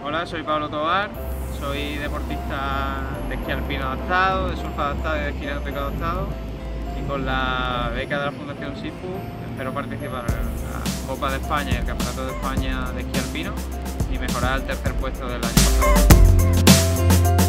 Hola, soy Pablo Tobar, soy deportista de esquí alpino adaptado, de surf adaptado y de esquí náutico adaptado, y con la beca de la Fundación SIFU espero participar en la Copa de España y el Campeonato de España de esquí alpino y mejorar el tercer puesto del año pasado.